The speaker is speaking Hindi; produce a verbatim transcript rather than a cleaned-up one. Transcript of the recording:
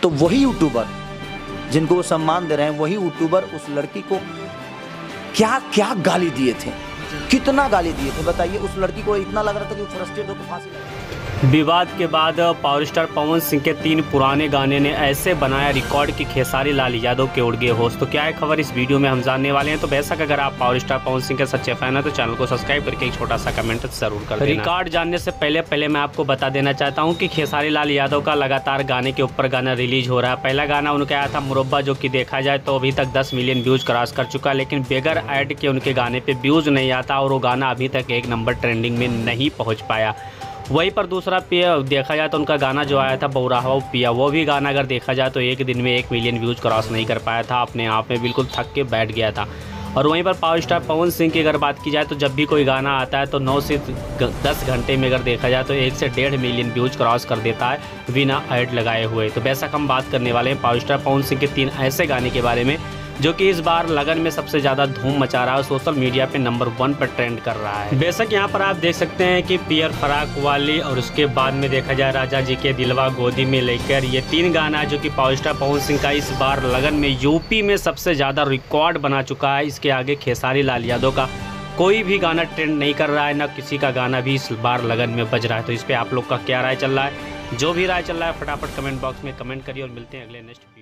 तो वही यूट्यूबर जिनको वो सम्मान दे रहे हैं, वही यूट्यूबर उस लड़की को क्या क्या गाली दिए थे, कितना गाली दिए थे बताइए। उस लड़की को इतना लग रहा था कि वो फ्रस्ट्रेट होकर फांसी लगा। विवाद के बाद पावर स्टार पवन सिंह के तीन पुराने गाने ने ऐसे बनाया रिकॉर्ड कि खेसारी लाल यादव के उड़ गए होश। तो क्या है खबर इस वीडियो में हम जानने वाले हैं। तो बेशक अगर आप पावर स्टार पवन सिंह के सच्चे फैन हैं तो चैनल को सब्सक्राइब करके एक छोटा सा कमेंट जरूर कर देना। रिकॉर्ड जानने से पहले पहले मैं आपको बता देना चाहता हूँ कि खेसारी लाल यादव का लगातार गाने के ऊपर गाना रिलीज हो रहा है। पहला गाना उनका आया था मुरब्बा, जो कि देखा जाए तो अभी तक दस मिलियन व्यूज क्रॉस कर चुका, लेकिन बगैर ऐड के उनके गाने पे व्यूज नहीं आता और वो गाना अभी तक एक नंबर ट्रेंडिंग में नहीं पहुँच पाया। वहीं पर दूसरा पिया देखा जाए तो उनका गाना जो आया था बौराहा पिया, वो भी गाना अगर देखा जाए तो एक दिन में एक मिलियन व्यूज़ क्रॉस नहीं कर पाया था, अपने आप में बिल्कुल थक के बैठ गया था। और वहीं पर पावर स्टार पवन सिंह की अगर बात की जाए तो जब भी कोई गाना आता है तो नौ से दस घंटे में अगर देखा जाए तो एक से डेढ़ मिलियन व्यूज़ क्रॉस कर देता है बिना ऐड लगाए हुए। तो बेशक हम बात करने वाले हैं पावर स्टार पवन सिंह के तीन ऐसे गाने के बारे में जो कि इस बार लगन में सबसे ज़्यादा धूम मचा रहा है, सोशल मीडिया पे नंबर वन पर ट्रेंड कर रहा है। बेशक यहाँ पर आप देख सकते हैं कि पियर फराक वाली और उसके बाद में देखा जाए राजा जी के दिलवा गोदी में लेकर, ये तीन गाना जो कि पावर स्टार पवन सिंह का इस बार लगन में यूपी में सबसे ज़्यादा रिकॉर्ड बना चुका है। इसके आगे खेसारी लाल यादव का कोई भी गाना ट्रेंड नहीं कर रहा है, ना किसी का गाना भी इस बार लगन में बज रहा है। तो इस पर आप लोग का क्या राय चल रहा है? जो भी राय चल रहा है फटाफट कमेंट बॉक्स में कमेंट करिए और मिलते हैं अगले नेक्स्ट